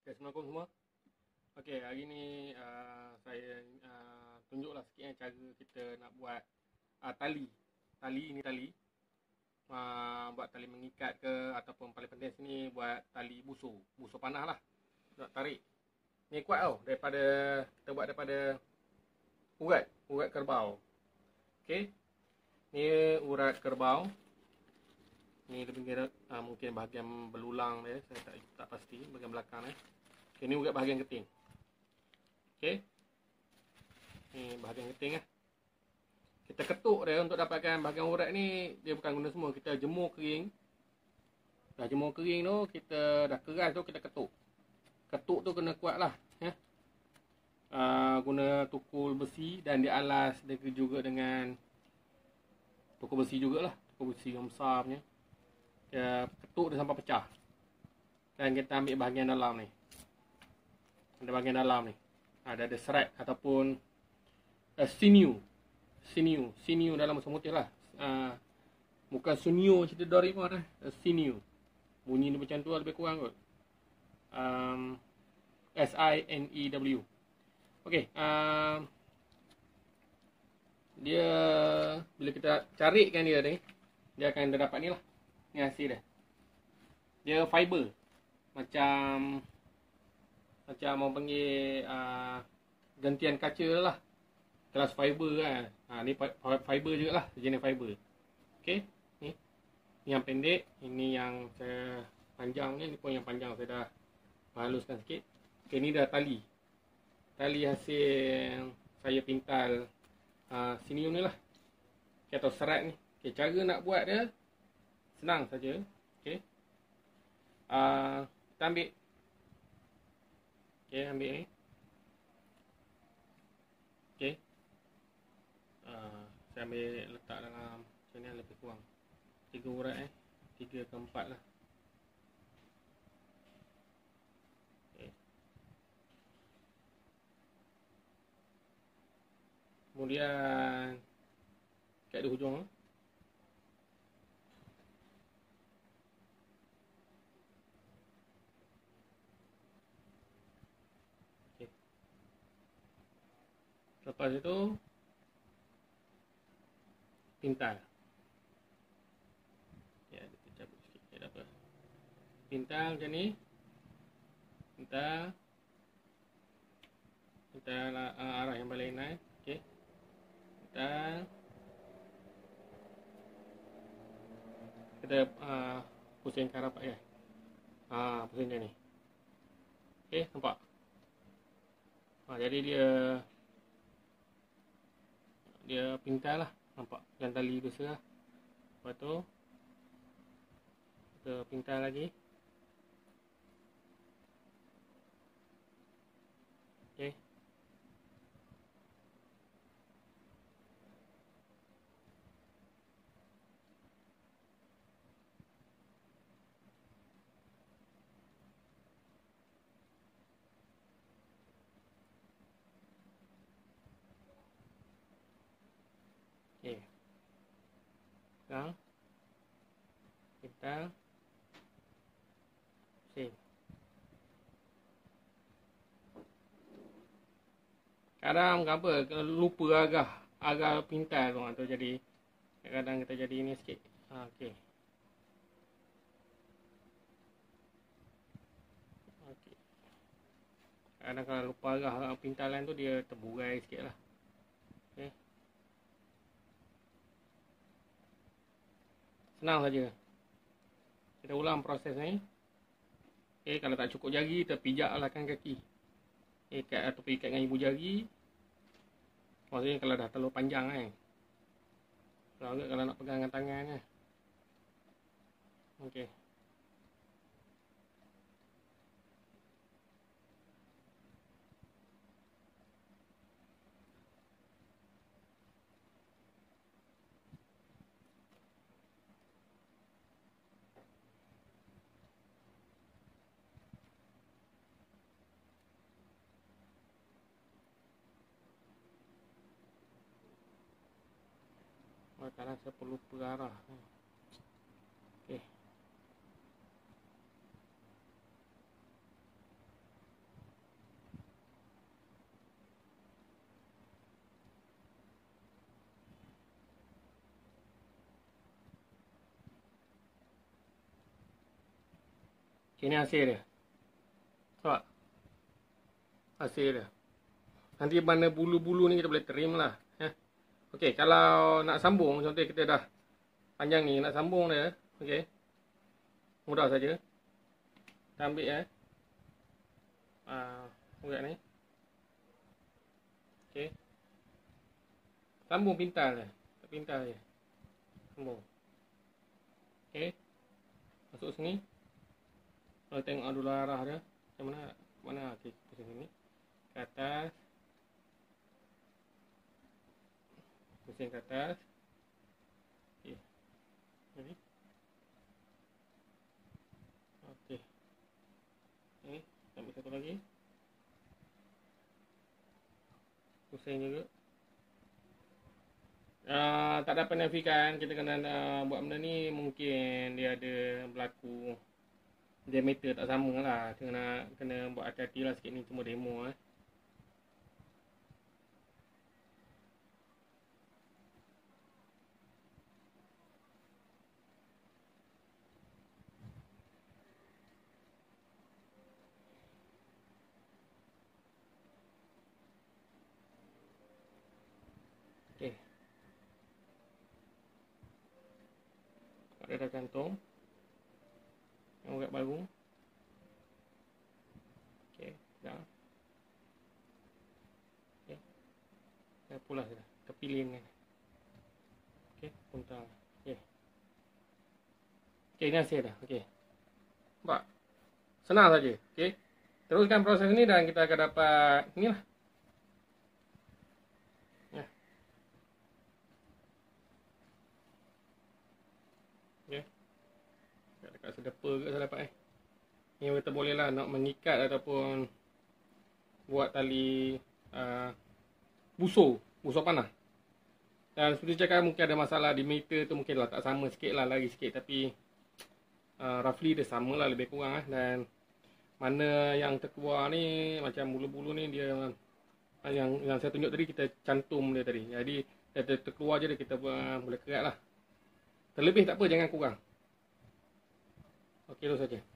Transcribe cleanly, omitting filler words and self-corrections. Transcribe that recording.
Okay, Assalamualaikum semua. Okay, hari ni saya tunjuklah sikit cara kita nak buat tali. Buat tali mengikat ke, ataupun paling penting sini buat tali busur panah lah. Nak tarik. Ni kuat tau, kita buat daripada urat kerbau. Okay, ni urat kerbau. Ni lebih kira mungkin bahagian belulang dia, saya tak pasti bahagian belakang ni. Okay, ni urat bahagian keting. Okay, ni bahagian keting lah. Kita ketuk dia untuk dapatkan bahagian urat ni. Dia bukan guna semua, kita jemur kering. Dah jemur kering tu, kita dah keras tu, kita ketuk. Ketuk tu kena kuat lah ya. Guna tukul besi dan dialas juga dengan tukul besi jugalah, tukul besi yang besar punya. Kita ketuk dia sampai pecah. Dan kita ambil bahagian dalam ni. Ada bahagian dalam ni. Ada serat ataupun sinew dalam bahasa putih lah. Bukan sunio cerita Doraemon lah. Sinew. Bunyi ni macam tu lebih kurang kot. SINEW. Okey. Dia bila kita carikan dia ni, dia akan dapat ni lah. Ni hasil dia. Dia fiber. Macam orang panggil gantian kaca lah. Kelas fiber kan. Ni fiber jugalah, jenis fiber. Okey, ni yang pendek, ini yang saya panjang ni pun yang panjang saya dah haluskan sikit. Okey, ni dah tali hasil saya pintal sinium ni lah. Okay, atau serat ni. Okey, cara nak buat dia senang saja. Okey, kita ambil. Okey, ambil ni. Okey. Saya ambil letak dalam macam ni lebih kurang 3 urat 3 ke 4 lah. Okay. Kemudian kat di hujung okay. Lepas itu pintal. Ya, kita cabut sikit. Tak apa. Pintal macam ni. Pintal arah yang berlainan. Okey. Pintal. Kita pusingkan rapat ya. Pusing macam ni. Okey, nampak? Jadi dia pintal lah. Nampak yang tali besar lah. Lepas tu kita pintal lagi. Okay. Okay. Sekarang kita save. Kadang apa lupa agak pintal tu jadi kadang kita jadi ini sikit. Okey. Okey. Kadang kalau lupa agak pintalan tu dia terburai sikit lah. Okey. Senang saja. Kita ulang proses ni. Okay, kalau tak cukup jari, kita pijaklah kan kaki. Ikat atau ikat dengan ibu jari. Maksudnya kalau dah terlalu panjang kan. Kalau nak pegang dengan tangan kan. Okey. Kadang saya perlu pengarah. Okey. Okay, ni hasil dia. Nampak? Hasil dia. Nanti mana bulu-bulu ni kita boleh trim lah. Okey, kalau nak sambung, contoh kita dah panjang ni, nak sambung dia, okey. Mudah saja. Kita ambil urat ni. Okey. Sambung pintal je. Tak pintal je. Sambung. Okey. Masuk sini. Kalau tengok dulu arah dia. Macam mana? Mana? Okey, pusing sini. Ke atas. Pusing ke atas. Okey. Jadi. Okey. Ni, ambil satu lagi. Pusing juga. Tak dapat nafikan, kita kena buat benda ni, mungkin dia ada berlaku diameter tak sama lah. Kena buat hati-hati lah sikit, ni cuma demo Okey. Dia dah gantung. Yang urat baru. Okey, dah. Okey. Dah pulas dah. Terpilih ni. Okey, puntang. Okey. Okey, ni hasil dah. Okey. Nampak? Senang saja. Okey. Teruskan proses ni dan kita akan dapat inilah. Dekat sedepa ke saya dapat Ni kita boleh lah nak mengikat ataupun buat tali busur panah. Dan seperti cakap, mungkin ada masalah di meter tu, mungkin lah tak sama sikit lah, lari sikit, tapi roughly dia sama lah lebih kurang Dan mana yang terkeluar ni, macam bulu-bulu ni, dia yang saya tunjuk tadi, kita cantum dia tadi. Jadi dia terkeluar je, kita boleh kerat lah. Terlebih tak apa, jangan kurang. Okey, itu saja.